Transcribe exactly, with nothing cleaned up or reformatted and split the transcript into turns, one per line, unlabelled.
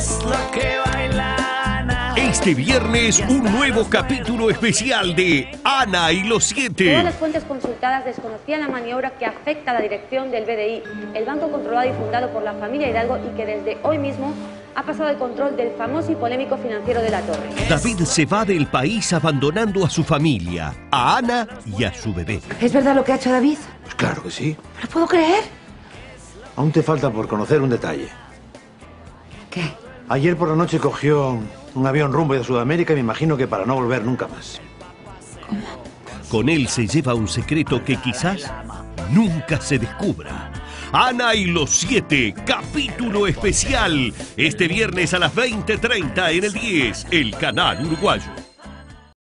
es lo que baila Ana.
Este viernes un nuevo capítulo especial de Ana y los siete.
Todas las fuentes consultadas desconocían la maniobra que afecta a la dirección del B D I, el banco controlado y fundado por la familia Hidalgo y que desde hoy mismo ha pasado el control del famoso y polémico financiero de la Torre.
David se va del país abandonando a su familia, a Ana y a su bebé.
¿Es verdad lo que ha hecho David?
Pues claro que sí.
¿No lo puedo creer?
Aún te falta por conocer un detalle.
¿Qué?
Ayer por la noche cogió un avión rumbo de Sudamérica y me imagino que para no volver nunca más.
¿Cómo?
Con él se lleva un secreto que quizás nunca se descubra. Ana y los siete, capítulo especial. Este viernes a las veinte treinta en el diez, el canal uruguayo.